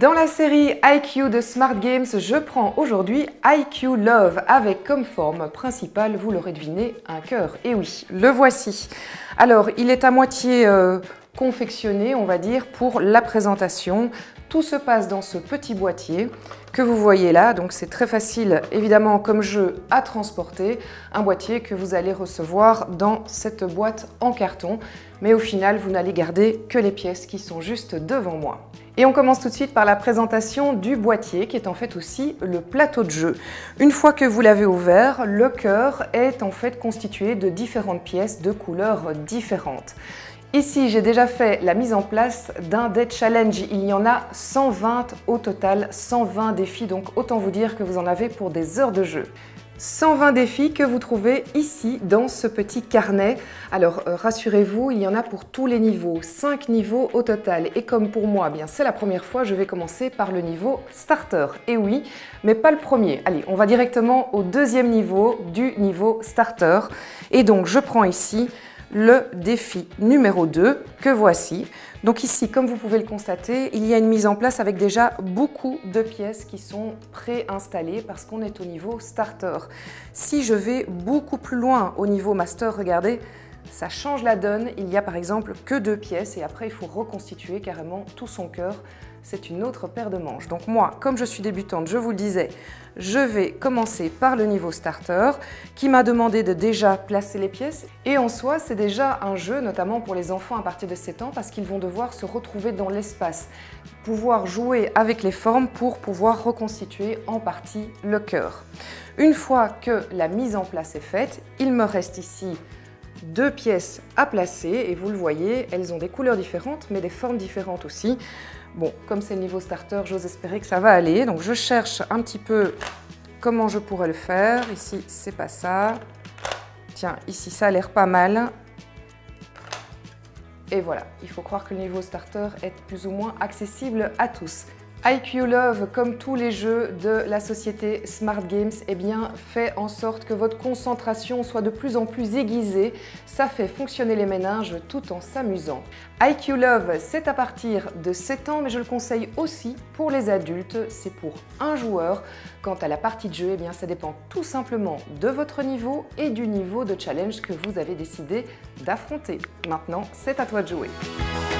Dans la série IQ de Smart Games, je prends aujourd'hui IQ Love avec comme forme principale, vous l'aurez deviné, un cœur. Et oui, le voici. Alors, il est à moitié confectionné, on va dire, pour la présentation. Tout se passe dans ce petit boîtier que vous voyez là, donc c'est très facile évidemment comme jeu à transporter, un boîtier que vous allez recevoir dans cette boîte en carton, mais au final vous n'allez garder que les pièces qui sont juste devant moi. Et on commence tout de suite par la présentation du boîtier qui est en fait aussi le plateau de jeu. Une fois que vous l'avez ouvert, le cœur est en fait constitué de différentes pièces de couleurs différentes. Ici, j'ai déjà fait la mise en place d'un des challenges. Il y en a 120 au total, 120 défis, donc autant vous dire que vous en avez pour des heures de jeu. 120 défis que vous trouvez ici dans ce petit carnet. Alors rassurez-vous, il y en a pour tous les niveaux, 5 niveaux au total. Et comme pour moi, bien c'est la première fois, je vais commencer par le niveau starter. Et oui, mais pas le premier. Allez, on va directement au deuxième niveau du niveau starter. Et donc je prends ici le défi numéro 2 que voici. Donc ici, comme vous pouvez le constater, il y a une mise en place avec déjà beaucoup de pièces qui sont préinstallées parce qu'on est au niveau starter. Si je vais beaucoup plus loin au niveau master, regardez, ça change la donne. Il y a par exemple que 2 pièces et après il faut reconstituer carrément tout son cœur. C'est une autre paire de manches. Donc moi, comme je suis débutante, je vous le disais, je vais commencer par le niveau starter qui m'a demandé de déjà placer les pièces. Et en soi, c'est déjà un jeu, notamment pour les enfants à partir de 7 ans, parce qu'ils vont devoir se retrouver dans l'espace, pouvoir jouer avec les formes pour pouvoir reconstituer en partie le cœur. Une fois que la mise en place est faite, il me reste ici 2 pièces à placer et vous le voyez, elles ont des couleurs différentes mais des formes différentes aussi. Bon, comme c'est le niveau starter, j'ose espérer que ça va aller. Donc je cherche un petit peu comment je pourrais le faire. Ici, c'est pas ça. Tiens, ici, ça a l'air pas mal. Et voilà, il faut croire que le niveau starter est plus ou moins accessible à tous. IQ Love, comme tous les jeux de la société Smart Games, eh bien, fait en sorte que votre concentration soit de plus en plus aiguisée. Ça fait fonctionner les méninges tout en s'amusant. IQ Love, c'est à partir de 7 ans, mais je le conseille aussi pour les adultes. C'est pour un joueur. Quant à la partie de jeu, eh bien, ça dépend tout simplement de votre niveau et du niveau de challenge que vous avez décidé d'affronter. Maintenant, c'est à toi de jouer.